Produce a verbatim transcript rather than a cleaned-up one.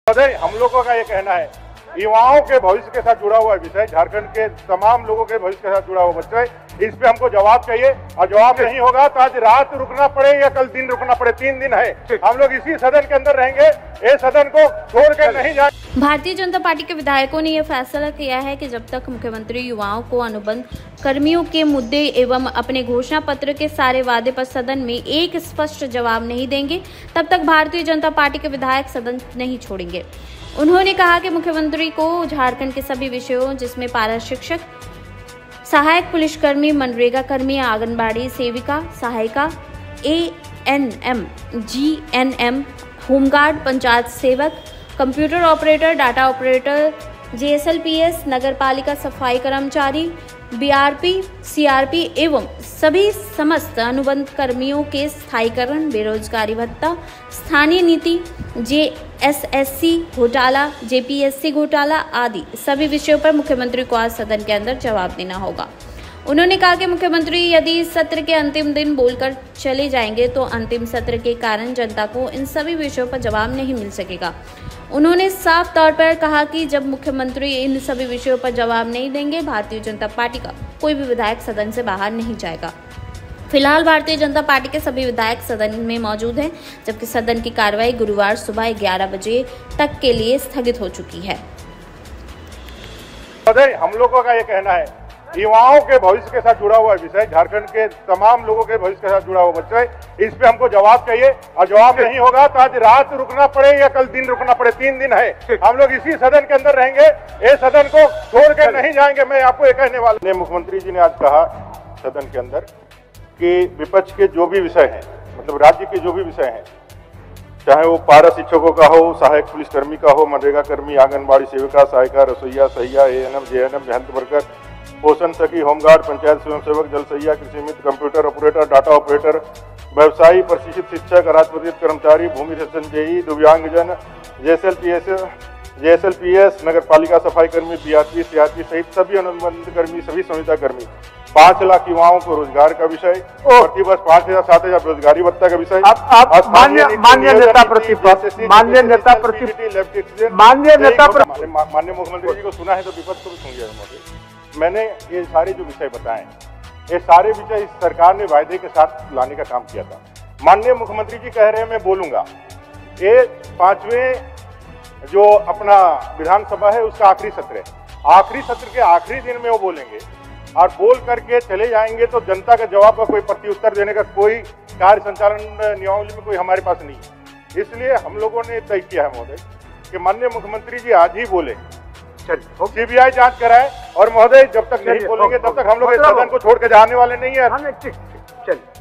महोदय, हम लोगों का ये कहना है, युवाओं के भविष्य के साथ जुड़ा हुआ विषय, झारखंड के तमाम लोगों के भविष्य के साथ जुड़ा हुआ विषय, इस पे हमको जवाब चाहिए। और जवाब नहीं होगा तो आज रात रुकना पड़े या कल दिन रुकना पड़े, तीन दिन है, हम लोग इसी सदन के अंदर रहेंगे, ये सदन को छोड़ कर नहीं जाए। भारतीय जनता पार्टी के विधायकों ने यह फैसला किया है कि जब तक मुख्यमंत्री युवाओं को अनुबंध कर्मियों के मुद्दे एवं अपने घोषणा पत्र के सारे वादे पर सदन में एक स्पष्ट जवाब नहीं देंगे, तब तक भारतीय जनता पार्टी के विधायक सदन नहीं छोड़ेंगे। उन्होंने कहा कि मुख्यमंत्री को झारखंड के सभी विषयों, जिसमें पारा शिक्षक, सहायक पुलिसकर्मी, मनरेगा कर्मी, आंगनबाड़ी सेविका, सहायिका, A N M, G N M, home guard, panchayat सेवक, computer operator, data operator, J S L P S, नगर पालिका सफाई कर्मचारी, B R P, C R P एवं सभी समस्त अनुबंध कर्मियों के स्थायीकरण, बेरोजगारी भत्ता, स्थानीय नीति, जे एस एस सी घोटाला, जे पी एस सी घोटाला आदि सभी विषयों पर मुख्यमंत्री को आज सदन के अंदर जवाब देना होगा। उन्होंने कहा कि मुख्यमंत्री यदि सत्र के अंतिम दिन बोलकर चले जाएंगे तो अंतिम सत्र के कारण जनता को इन सभी विषयों पर जवाब नहीं मिल सकेगा। उन्होंने साफ तौर पर कहा कि जब मुख्यमंत्री इन सभी विषयों पर जवाब नहीं देंगे, भारतीय जनता पार्टी का कोई भी विधायक सदन से बाहर नहीं जाएगा। फिलहाल भारतीय जनता पार्टी के सभी विधायक सदन में मौजूद हैं, जबकि सदन की कार्रवाई गुरुवार सुबह ग्यारह बजे तक के लिए स्थगित हो चुकी है। हम लोगों का ये कहना है, युवाओं के भविष्य के साथ जुड़ा हुआ विषय, झारखंड के तमाम लोगों के भविष्य के साथ जुड़ा हुआ विषय, इस पे हमको जवाब चाहिए। और जवाब नहीं होगा तो आज रात रुकना पड़े या कल दिन रुकना पड़े, तीन दिन है, हम लोग इसी सदन के अंदर रहेंगे, ये सदन को छोड़ कर नहीं जाएंगे। मैं आपको ये कहने वाला, मुख्यमंत्री जी ने आज कहा सदन के अंदर कि विपक्ष के जो भी विषय हैं, मतलब राज्य के जो भी विषय हैं, चाहे वो पारा शिक्षकों का हो, सहायक पुलिसकर्मी का हो, मनरेगा कर्मी, आंगनबाड़ी सेविका, सहायिका, रसोईया, सहिया, A N M, J N M, health worker, पोषण सखी, होमगार्ड, पंचायत स्वयं सेवक, जल सहिया, कृषि मित्र, कंप्यूटर ऑपरेटर, डाटा ऑपरेटर, व्यवसायी, प्रशिक्षित शिक्षक, राजपत्रित कर्मचारी, भूमि संचयी, दिव्यांगजन, J S L P S, J S L P S, नगर पालिका सफाई कर्मी, B R P, C R P सहित सभी अनुबंध कर्मी, सभी संविदा कर्मी, पांच लाख युवाओं को रोजगार का विषय, प्रतिवर्ष पांच हजार सात हजार रोजगारी भत्ता का विषय। आप आप मान्य मान्य नेता प्रतिपक्ष मान्य नेता प्रतिपक्ष मान्य नेता माननीय मुख्यमंत्री जी को सुना है तो विपक्ष को भी सुन लिया है। मैंने ये सारे जो विषय बताए, ये सारे विषय इस सरकार ने वायदे के साथ लाने का काम किया था। माननीय मुख्यमंत्री जी कह रहे हैं मैं बोलूंगा, ये पांचवें जो अपना विधानसभा है उसका आखिरी सत्र है, आखिरी सत्र के आखिरी दिन में वो बोलेंगे और बोल करके चले जाएंगे, तो जनता का जवाब का कोई प्रत्युत्तर देने का कोई कार्य संचालन नियमावली में कोई हमारे पास नहीं है। इसलिए हम लोगों ने तय किया है महोदय कि माननीय मुख्यमंत्री जी आज ही बोले, सी बी आई जांच कराए, और महोदय जब तक नहीं बोलेंगे तब तक हम लोग इस सदन को छोड़ के जाने वाले नहीं है। ठीक ठीक चलिए।